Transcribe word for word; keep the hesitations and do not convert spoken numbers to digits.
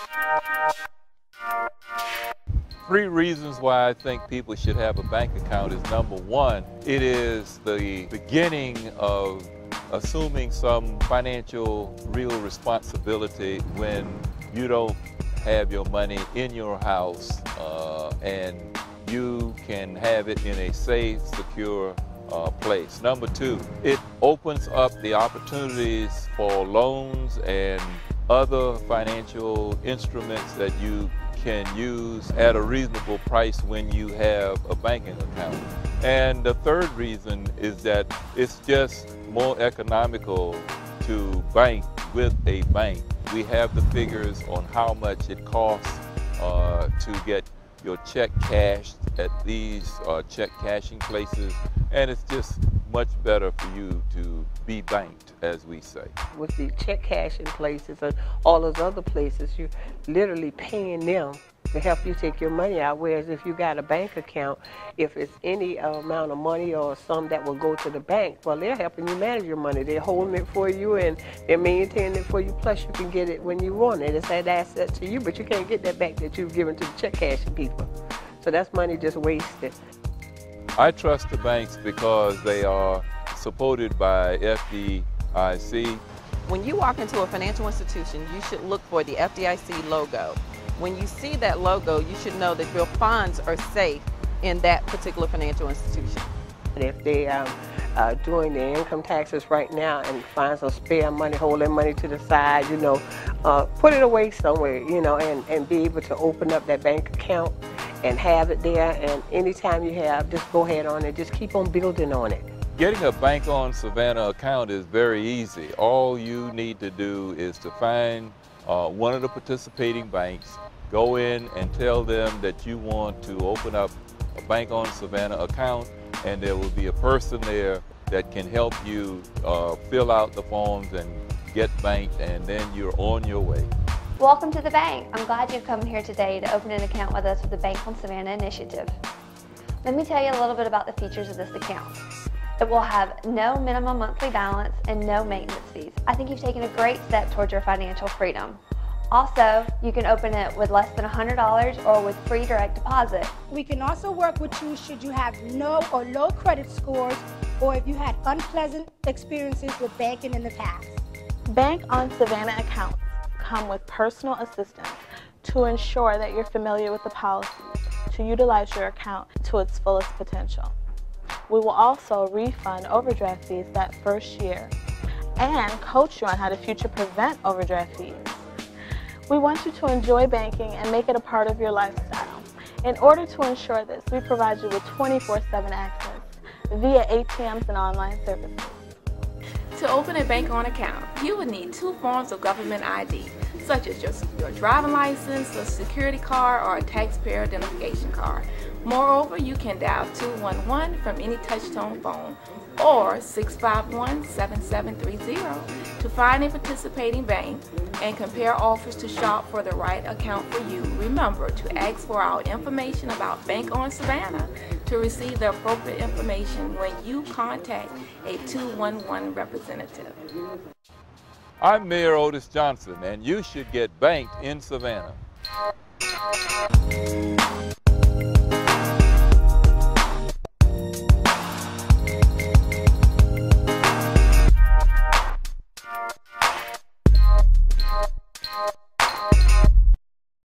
Three reasons why I think people should have a bank account is: number one, it is the beginning of assuming some financial real responsibility when you don't have your money in your house uh, and you can have it in a safe, secure uh, place. Number two, it opens up the opportunities for loans and other financial instruments that you can use at a reasonable price when you have a banking account. And the third reason is that it's just more economical to bank with a bank. We have the figures on how much it costs uh, to get your check cashed at these uh, check cashing places, and it's just much better for you to be banked, as we say. With the check cashing places and all those other places, you're literally paying them to help you take your money out, whereas if you got a bank account, if it's any amount of money or some that will go to the bank, well, they're helping you manage your money. They're holding it for you and they're maintaining it for you, plus you can get it when you want it. It's an asset to you, but you can't get that back that you've given to the check cashing people. So that's money just wasted. I trust the banks because they are supported by F D I C. When you walk into a financial institution, you should look for the F D I C logo. When you see that logo, you should know that your funds are safe in that particular financial institution. And if they are uh, doing their income taxes right now and find some spare money, hold their money to the side, you know, uh, put it away somewhere, you know, and, and be able to open up that bank account and have it there. And anytime you have, just go ahead on it, just keep on building on it. Getting a Bank on Savannah account is very easy. All you need to do is to find uh, one of the participating banks, go in and tell them that you want to open up a Bank on Savannah account, and there will be a person there that can help you uh, fill out the forms and get banked, and then you're on your way. Welcome to the bank. I'm glad you've come here today to open an account with us with the Bank on Savannah initiative. Let me tell you a little bit about the features of this account. It will have no minimum monthly balance and no maintenance fees. I think you've taken a great step towards your financial freedom. Also, you can open it with less than one hundred dollars or with free direct deposit. We can also work with you should you have no or low credit scores or if you had unpleasant experiences with banking in the past. Bank on Savannah accounts come with personal assistance to ensure that you're familiar with the policies to utilize your account to its fullest potential. We will also refund overdraft fees that first year and coach you on how to future prevent overdraft fees. We want you to enjoy banking and make it a part of your lifestyle. In order to ensure this, we provide you with twenty-four seven access via A T Ms and online services. To open a Bank On account, you would need two forms of government I D, such as your, your driving license, a security card, or a taxpayer identification card. Moreover, you can dial two one one from any touch-tone phone or six five one, seven seven three zero to find a participating bank and compare offers to shop for the right account for you. Remember to ask for our information about Bank on Savannah to receive the appropriate information when you contact a two one one representative. I'm Mayor Otis Johnson, and you should get banked in Savannah.